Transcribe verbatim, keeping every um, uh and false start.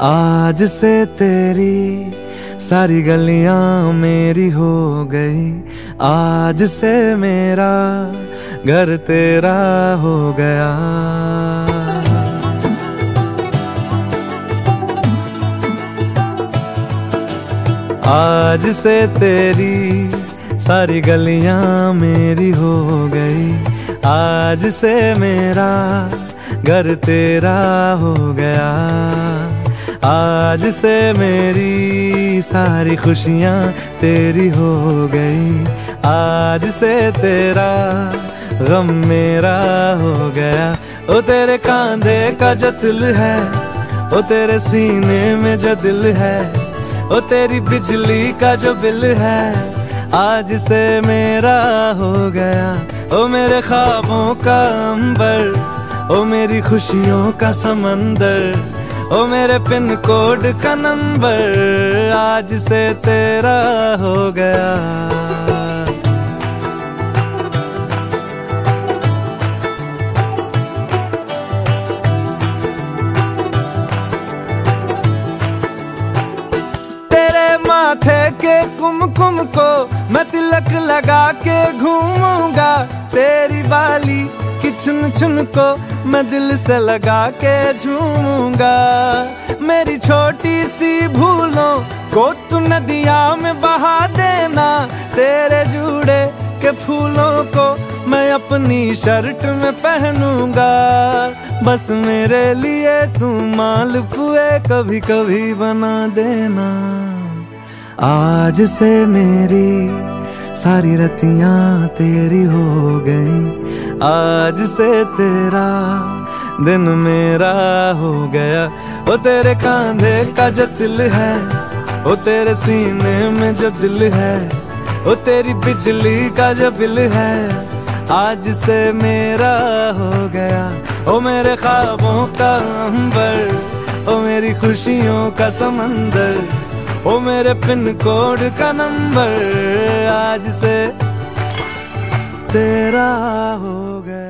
आज से तेरी सारी गलियां मेरी हो गई, आज से मेरा घर तेरा हो गया। आज से तेरी सारी गलियां मेरी हो गई, आज से मेरा घर तेरा हो गया। आज से मेरी सारी खुशियां तेरी हो गई, आज से तेरा गम मेरा हो गया। ओ तेरे कांधे का जो दिल है, ओ तेरे सीने में जो दिल है, ओ तेरी बिजली का जो बिल है, आज से मेरा हो गया। ओ मेरे ख्वाबों का अंबर, ओ मेरी खुशियों का समंदर, ओ मेरे पिन कोड का नंबर, आज से तेरा हो गया। तेरे माथे के कुमकुम को मैं तिलक लगा के घूमूंगा, तेरी बाली की चुन चुन को मैं दिल से लगा के झूमूंगा। मेरी छोटी सी भूलों को तू नदिया में बहा देना, तेरे जूड़े के फूलों को मैं अपनी शर्ट में पहनूंगा। बस मेरे लिए तू मालपुए कभी कभी बना देना। आज से मेरी सारी रतियां तेरी हो गई, आज से तेरा दिन मेरा हो गया। ओ तेरे कांधे का जो दिल है, ओ तेरे सीने में जो दिल है, ओ तेरी बिजली का जो बिल है, आज से मेरा हो गया। ओ मेरे ख्वाबों का अंबर, ओ मेरी खुशियों का समंदर, ओ मेरे पिन कोड का नंबर, आज से तेरा हो गया।